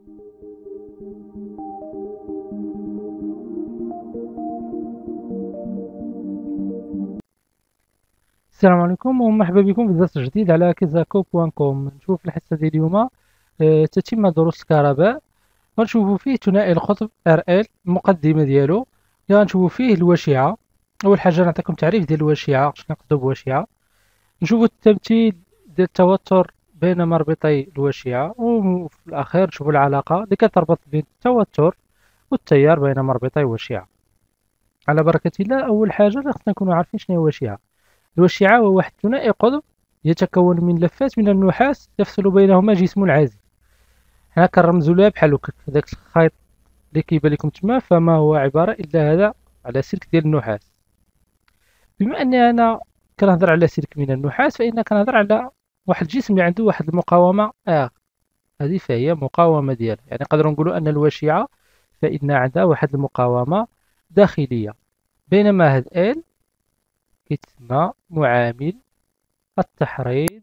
السلام عليكم ومرحبا بكم في درس جديد على كيزاكو.كوم. نشوف الحصة ديال اليوم تتم دروس الكهرباء. غنشوفوا فيه ثنائي القطب RL. المقدمة ديالو غنشوفوا فيه الوشعة. أول حاجة نعطيكم تعريف ديال الوشعة، شنو نقصدو بوشعة. نشوفوا التمثيل ديال التوتر بين مربطي الوشعة، وفي الأخير نشوفوا العلاقة اللي كتربط بين التوتر والتيار بين مربطي الوشعة. على بركة الله، أول حاجة خصنا نكونوا عارفين شنو هي الوشعة. الوشعة هو واحد ثنائي قطب يتكون من لفات من النحاس يفصل بينهما جسم عازل. حنا كنرمزوا لها بحال هكاك، هذاك الخيط اللي كيبان لكم تما فما هو عبارة إلا هذا على سلك ديال النحاس. بما أني أنا كنهضر على سلك من النحاس، فإن كنهضر على واحد الجسم اللي عنده واحد المقاومة هذه فهي مقاومة ديالها. يعني نقدروا نقولوا أن الوشعة فإن عندها واحد المقاومة داخلية، بينما هاد ال كيتسمى معامل التحريض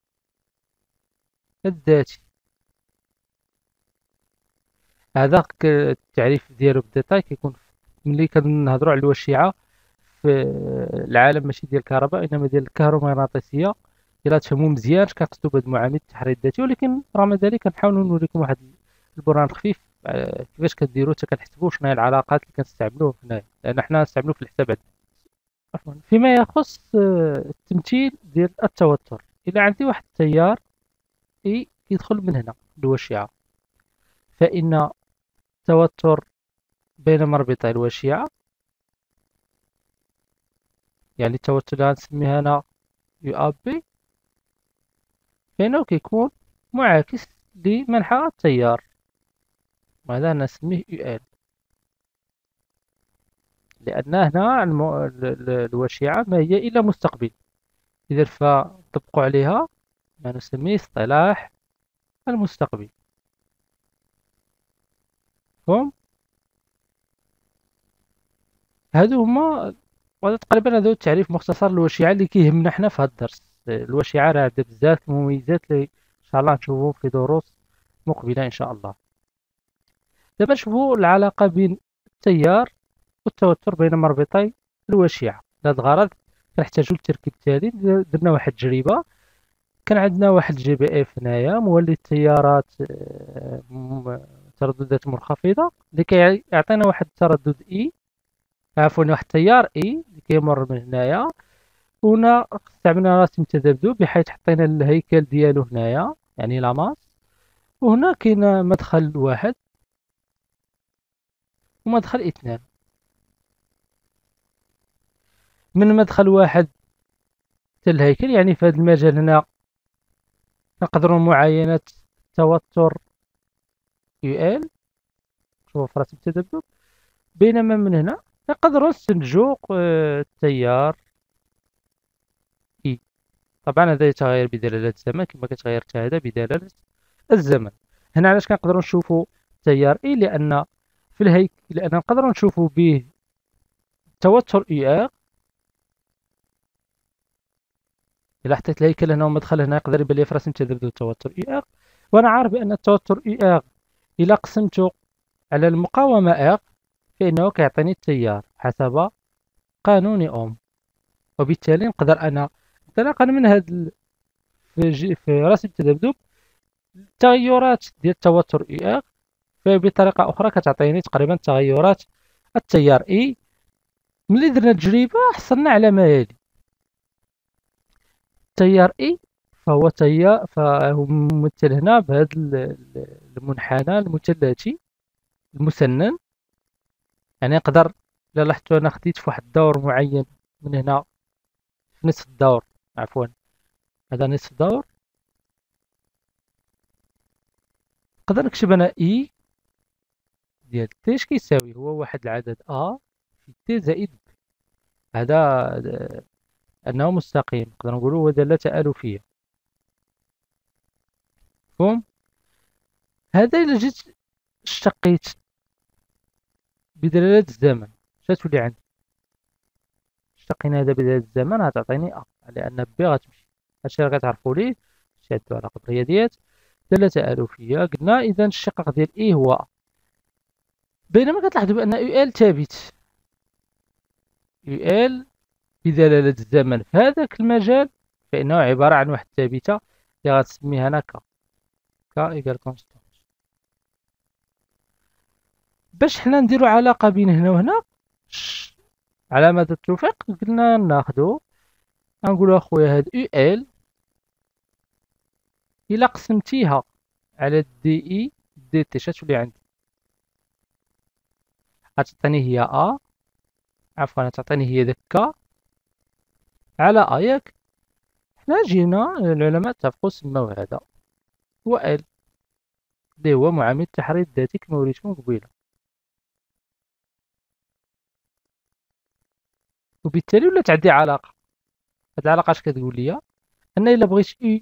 الذاتي. هذا التعريف ديالو بالديتاي كيكون ملي كنهضروا على الوشيعة في العالم، ماشي ديال الكهرباء انما ديال الكهرومغناطيسية. الا تفهموا مزيان اش كنقصدوا بهذا المعامل التحريض الذاتي، ولكن رغم ذلك كنحاولوا نوريكم واحد البرهان خفيف كيفاش كديروا حتى كنحسبوا شنو هي العلاقات اللي كنستعملوه هنايا، لان حنا نستعملوه في الحسابات. عفوا، فيما يخص التمثيل ديال التوتر، الا عندي واحد التيار اي كيدخل من هنا الوشيعة، فإن التوتر بين مربطي الوشيعة، يعني التوتر اللي غنسميها أنا يو أب بي، فإنه كيكون معاكس لمنحى التيار، وهذا نسميه يو ال. لأن هنا الوشيعة ما هي إلا مستقبل، إذا فنطبقوا عليها ما نسميه اصطلاح المستقبل. فهم؟ هادو هما تقريبا هذا التعريف مختصر للوشيعة اللي كيهمنا حنا في هذا الدرس. الوشيعة راه عندها بزاف المميزات اللي إن شاء الله نشوفوهم في دروس مقبلة إن شاء الله. دابا نشوفوا العلاقة بين التيار والتوتر بين مربطي الوشيعة. لهذا الغرض كنحتاجو للتركيب التالي. درنا واحد التجربة. كان عندنا واحد الجي بي اف هنايا مولد التيارات ترددات منخفضة اللي كيعطينا واحد التردد اي، عفوا واحد التيار اي اللي كيمر من هنايا. هنا استعملنا رسم تذبذب بحيث حطينا الهيكل ديالو هنايا، يعني لاماس. وهنا كاين مدخل واحد ومدخل اثنان. من مدخل واحد حتى الهيكل، يعني في هذا المجال هنا نقدروا معاينة توتر يو ال، شوفوا في رسم التذبذب. بينما من هنا نقدروا نستنتجوا التيار اي. طبعا هذا يتغير بدلالة الزمن كما كيتغير حتى هذا بدلالة الزمن. هنا علاش كنقدروا نشوفوا التيار اي؟ لأن في الهيكل، لأن نقدروا نشوفوا به توتر اي ار. إلا حطيت الهيكل هنا ومدخل هنا يقدر يبان لي في رسم تذبذب التوتر اي ار. وأنا عارف بأن التوتر اي ار إلا قسمته على المقاومة ار فإنه كيعطيني التيار حسب قانون أوم. وبالتالي نقدر أنا انطلاقا من هذا في رسم التذبذب التغيرات ديال التوتر اي ار، فبطريقة أخرى كتعطيني تقريبا تغيرات التيار اي. ملي درنا التجربة حصلنا على ما يلي. التيار اي فهو ممثل هنا بهذا المنحنى المثلثي المسنن. يعني نقدر إلا لاحظتوا أنا خديت في واحد الدور معين من هنا في نصف الدور، عفوا هذا نصف دور. نقدر نكتب أنا إي ديال تي اش كيساوي هو واحد العدد أ في تي زائد ب. هذا أنه مستقيم، نقدر نقولوا هو دالة تآلفية. مفهوم؟ هذا إلا جيت اشتقيت بدلالة الزمن شتولي عندي؟ اشتقينا هذا بدلالة الزمن غتعطيني أ، لأن بي غتمشي. هادشي راه كتعرفوا ليه، شي عندو علاقة بالرياضيات. دالة ألوفية. قلنا إذا الشقق ديال إي هو، بينما كتلاحظوا بأن يو إل ثابت، يو إل بدلالة الزمن في هذاك المجال فإنه عبارة عن واحد الثابتة اللي غتسميها أنا كا إيكال كونستون. باش حنا نديرو علاقة بين هنا وهنا علامة التوفيق، قلنا ناخدو غنقولو أخويا هاد يو إل إلا قسمتيها على دي إي دي تي شتولي عندي؟ غتعطيني هي أ، عفوا غتعطيني هي داك كا على أ، ياك؟ حنا جينا العلماء اتفقوا سماو هذا هو إل اللي هو معامل التحرير الذاتي كما وريتكم قبيله. وبالتالي ولات عندي علاقة. هاد العلاقة اش كتقول لي؟ أن إلا بغيت إي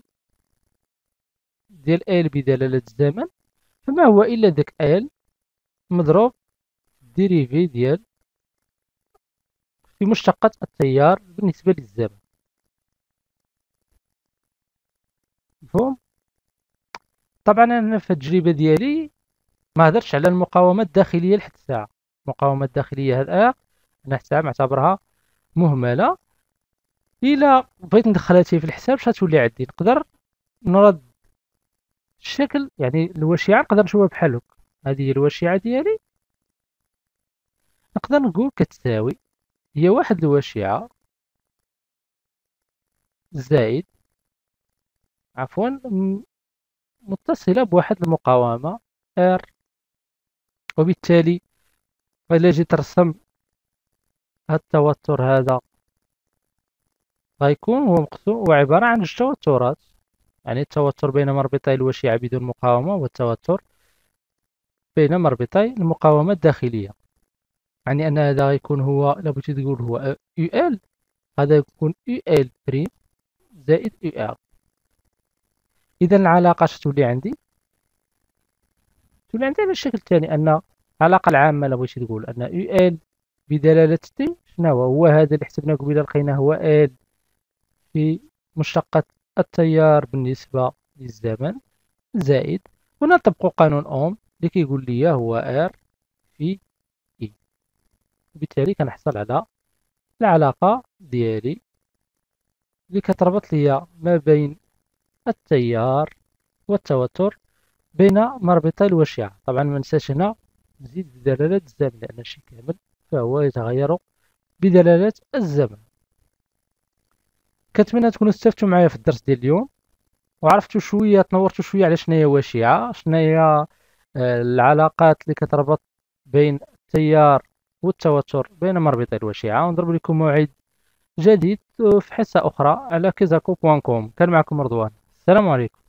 ديال إل بدلالة الزمن فما هو إلا داك إل مضروب ديريفي ديال في مشتقة التيار بالنسبة للزمن. مفهوم؟ طبعا أنا في التجربة ديالي ما هدرتش على المقاومة الداخلية لحد الساعة. المقاومة الداخلية هاد أنا حتى معتبرها مهملة. إلا بغيت ندخلها في الحساب شغتولي عندي نقدر نرد الشكل، يعني الوشيعة نقدر نشوفها بحال هكا. هذه هي الوشيعة ديالي، نقدر نقول كتساوي هي واحد الوشيعة زائد عفوا متصلة بواحد المقاومة R. وبالتالي إلا جيت نرسم هاد التوتر هذا غيكون هو مقسوم، هو عبارة عن جوج توترات، يعني التوتر بين مربطي الوشيعة بدون مقاومة والتوتر بين مربطي المقاومة الداخلية. يعني أن هذا غيكون هو، إلا بغيتي تقول هو يو إل، هذا يكون يو إل بريم زائد يو إل. إذا العلاقة اش تولي عندي؟ تولي عندي على الشكل الثاني، أن العلاقة العامة إلا بغيتي تقول أن يو إل بدلالة تي شنو هو؟ هو هذا اللي حسبناه قبيله لقيناه هو إل في مشتقة التيار بالنسبة للزمن زائد، هنا نطبقو قانون أوم اللي كيقول لي هو R في إي. وبالتالي كنحصل على العلاقة ديالي اللي كتربط لي ما بين التيار والتوتر بين مربطي الوشيعة. طبعا ما ننساش هنا نزيد بدلالة الزمن لأن الشيء كامل فهو يتغير بدلالة الزمن. كنتمنى تكونوا استفدتوا معايا في الدرس ديال اليوم وعرفتوا شوية، تنورتوا شوية على شنو هي وشيعة، شنو هي العلاقات اللي كتربط بين التيار والتوتر بين مربطي الوشيعة. ونضرب لكم موعد جديد في حصة أخرى على كيزاكو.com. كان معكم رضوان، السلام عليكم.